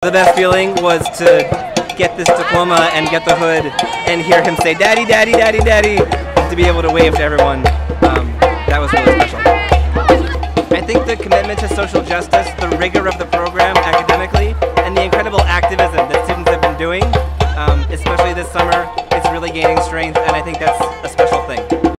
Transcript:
The best feeling was to get this diploma and get the hood and hear him say, "Daddy, Daddy, Daddy, Daddy," to be able to wave to everyone. That was really special. I think the commitment to social justice, the rigor of the program academically, and the incredible activism that students have been doing, especially this summer, it's really gaining strength, and I think that's a special thing.